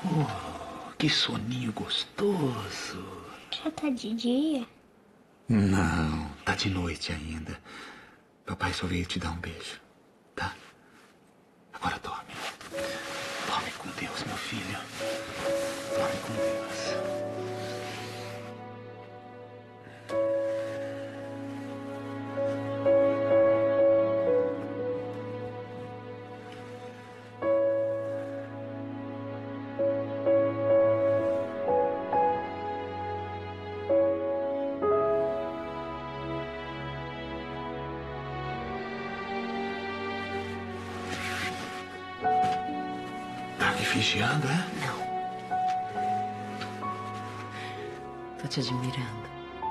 Oh, que soninho gostoso. Já tá de dia? Não, tá de noite ainda. Papai só veio te dar um beijo, tá? Agora dorme. Dorme com Deus, meu filho. Dorme com Deus. Tá me vigiando, é? Não. Tô te admirando.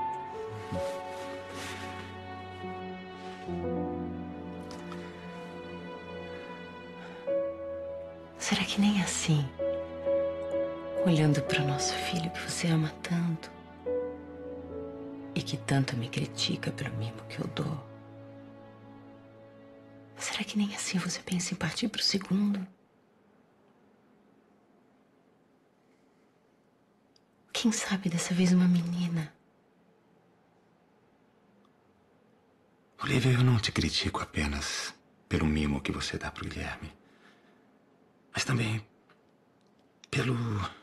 Será que nem assim, olhando para o nosso filho que você ama tanto e que tanto me critica pelo mimo que eu dou, será que nem assim você pensa em partir pro segundo? Quem sabe dessa vez uma menina? Olivia, eu não te critico apenas pelo mimo que você dá pro Guilherme, mas também pelo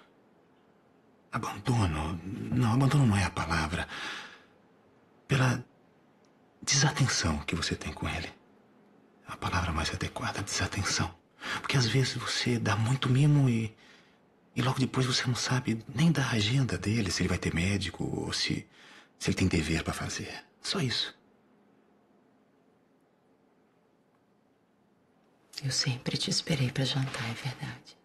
abandono. Não, abandono não é a palavra. Pela desatenção que você tem com ele. A palavra mais adequada, desatenção. Porque às vezes você dá muito mimo e logo depois você não sabe nem da agenda dele, se ele vai ter médico ou se ele tem dever para fazer. Só isso. Eu sempre te esperei pra jantar, é verdade.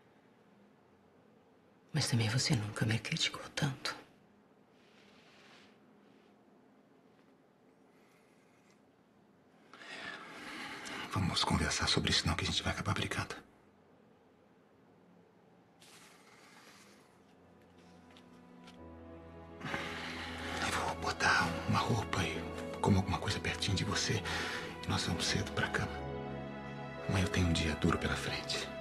Mas também você nunca me criticou tanto. Vamos conversar sobre isso, não, que a gente vai acabar brigando. Eu vou botar uma roupa e como alguma coisa pertinho de você. E nós vamos cedo pra cama. Amanhã eu tenho um dia duro pela frente.